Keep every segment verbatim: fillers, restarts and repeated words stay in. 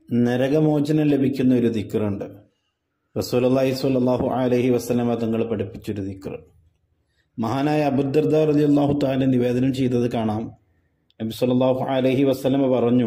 നരകമോചനം ലഭിക്കുന്ന ഒരു ദിക്റുണ്ട്. റസൂലുള്ളാഹി സ്വല്ലല്ലാഹു അലൈഹി വസല്ലമ തങ്ങൾ പഠിപ്പിച്ചൊരു ദിക്ർ. മഹാനായ അബൂദർദ റളിയല്ലാഹു തആല നിവേദനം ചെയ്തത് കാണാം. നബി സല്ലല്ലാഹു അലൈഹി വസല്ലമ പറഞ്ഞു,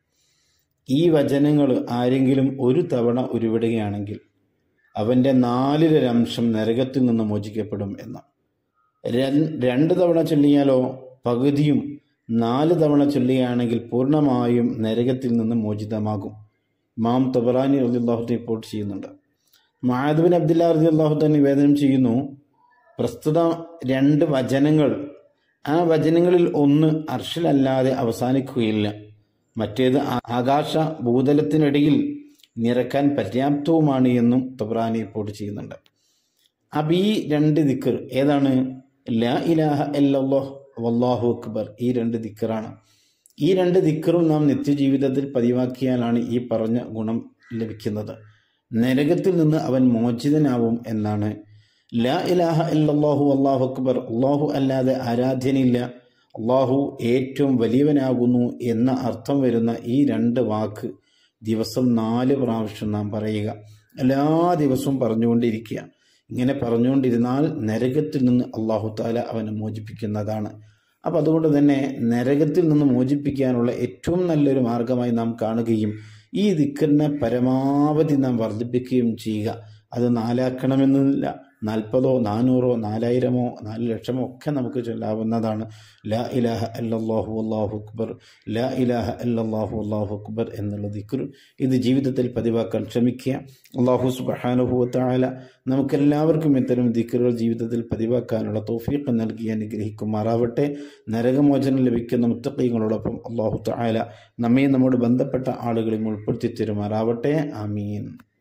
ഈ വചനങ്ങൾ ആരെങ്കിലും ഒരു തവണ ഉരുവിടുകയാണെങ്കിൽ അവൻ്റെ നാലിലൊരംശം നരകത്തിൽ നിന്ന് മോചിക്കപ്പെടും എന്ന്. രണ്ട് തവണ ചൊല്ലിയാലോ പകുതിയും, നാല് തവണ ചൊല്ലുകയാണെങ്കിൽ പൂർണ്ണമായും നരകത്തിൽ നിന്ന് മോചിതമാകും. ഇമാം തബറാനി റളിയല്ലാഹു അൻഹു റിപ്പോർട്ട് ചെയ്യുന്നുണ്ട്. മുആദ് ബിൻ അബ്ദുല്ലാഹ് റളിയല്ലാഹു അൻഹു നിവേദനം ചെയ്യുന്നു, പ്രസ്തുത രണ്ട് വചനങ്ങൾ, ആ വചനങ്ങളിൽ ഒന്ന് അർശിലല്ലാതെ അവസാനിക്കുകയില്ല, മറ്റേത് ആകാശ ഭൂതലത്തിനിടയിൽ നിറക്കാൻ പര്യാപ്തവുമാണ് എന്നും തബറാനി റിപ്പോർട്ട് ചെയ്യുന്നുണ്ട്. അപ്പം ഈ രണ്ട് ദിക്ർ ഏതാണ്? ലാ ഇലാഹ ഇല്ലല്ലാഹ് വല്ലാഹു അക്ബർ. ഈ രണ്ട് ദിക്റാണ്. ഈ രണ്ട് ദിക്റും നാം നിത്യജീവിതത്തിൽ പതിവാക്കിയാലാണ് ഈ പറഞ്ഞ ഗുണം ലഭിക്കുന്നത്. നരകത്തിൽ നിന്ന് അവൻ മോചിതനാവും എന്നാണ്. ലാ ഇലാഹ ഇല്ലല്ലാഹു വല്ലാഹു അക്ബർ, അള്ളാഹു അല്ലാതെ ആരാധ്യനില്ല, അള്ളാഹു ഏറ്റവും വലിയവനാകുന്നു എന്ന അർത്ഥം വരുന്ന ഈ രണ്ട് വാക്ക് ദിവസം നാല് പ്രാവശ്യം നാം പറയുക. എല്ലാ ദിവസവും പറഞ്ഞുകൊണ്ടിരിക്കുക. ഇങ്ങനെ പറഞ്ഞുകൊണ്ടിരുന്നാൽ നരകത്തിൽ നിന്ന് അള്ളാഹു താല അവനെ മോചിപ്പിക്കുന്നതാണ്. അപ്പം അതുകൊണ്ട് തന്നെ നരകത്തിൽ നിന്ന് മോചിപ്പിക്കാനുള്ള ഏറ്റവും നല്ലൊരു മാർഗമായി നാം കാണുകയും ഈ ദിക്റിനെ പരമാവധി നാം വർദ്ധിപ്പിക്കുകയും ചെയ്യുക. അത് നാലാക്കണമെന്നില്ല, നാൽപ്പതോ നാനൂറോ നാലായിരമോ നാല് ലക്ഷമോ ഒക്കെ നമുക്ക് ചൊല്ലാവുന്നതാണ്. ലാ ഇലാഹ ഇല്ലല്ലാഹു വല്ലാഹു അക്ബർ, ലാ ഇലാഹ ഇല്ലല്ലാഹു വല്ലാഹു അക്ബർ എന്നുള്ള ദിക്ർ ഇത് ജീവിതത്തിൽ പതിവാക്കാൻ ശ്രമിക്കുക. അല്ലാഹു സുബ്ഹാനഹു വ തആല നമുക്കെല്ലാവർക്കും ഇത്തരം ദിക്റുകൾ ജീവിതത്തിൽ പതിവാക്കാനുള്ള തൗഫീഖ് നൽകി അനുഗ്രഹിക്കുമാറാവട്ടെ. നരകമോചനം ലഭിക്കുന്ന മുത്തഖീങ്ങളോടൊപ്പം അല്ലാഹു തആല നമ്മെ നമ്മോട് ബന്ധപ്പെട്ട ആളുകളെയും ഉൾപ്പെടുത്തി തരുമാറാവട്ടെ. ആമീൻ.